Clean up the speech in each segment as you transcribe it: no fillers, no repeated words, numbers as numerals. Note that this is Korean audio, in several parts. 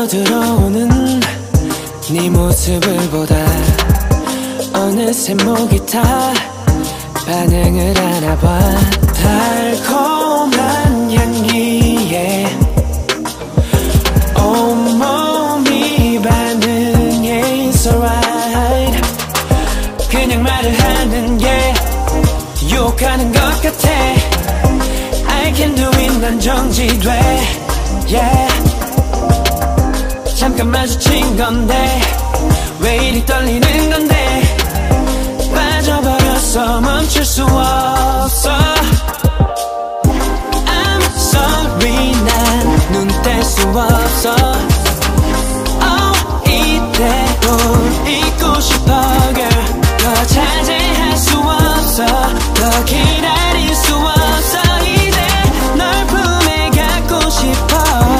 스며들어오는 네 모습을 보다 어느새 목이 타 반응을 하나봐. 달콤한 향기에 온몸이 반응해. It's alright. 그냥 말을 하는 게 유혹하는 것 같아. I can do it. 난 정지돼. Yeah. 잠깐 마주친 건데 왜 이리 떨리는 건데 빠져버렸어. 멈출 수 없어. I'm sorry. 난 눈 뗄 수 없어. Oh, 이대로 있고 싶어 girl. 더 자제할 수 없어. 더 기다릴 수 없어. 이제 널 품에 갖고 싶어.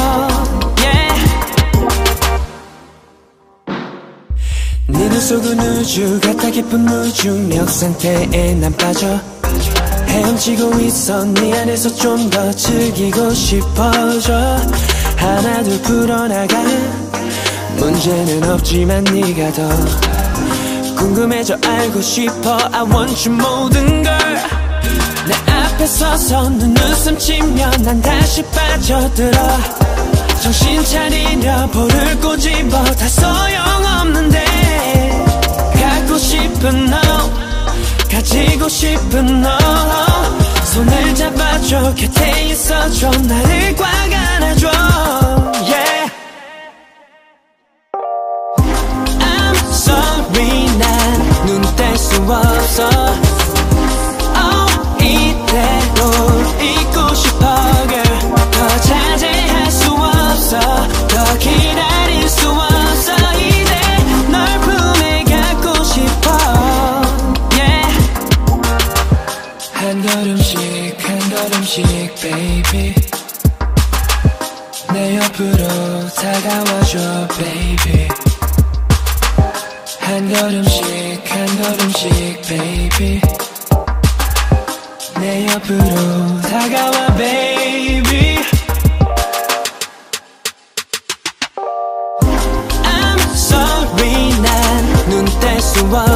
네 눈 속은 우주 같아. 깊은 무중력 상태에 난 빠져 헤엄치고 있어. 네 안에서 좀 더 즐기고 싶어져. 하나 둘 풀어나가 문제는 없지만 네가 더 궁금해져. 알고 싶어. I want you 모든 걸. 내 앞에 서서 눈웃음 치면 난 다시 빠져들어. 정신 차리려 볼을 꼬집어. 다 소용없는데 갖고 싶은 너 가지고 싶은 너 손을 잡아줘. 곁에 있어줘. 나를 꽉 안아줘. Yeah. I'm sorry. 난 눈 뗄 수 없어. Oh, 이대로 있고 싶어 girl. 더 자제할 수 없어. 더 기다릴 수 없어. 이제 널 품에 갖고 싶어. Yeah. 한 걸음씩 한 걸음씩 baby 내 옆으로 다가와줘 baby. 한 걸음씩 한 걸음씩 baby 내 옆으로 다가와 baby. I'm sorry. 난 눈 뗄 수 없어.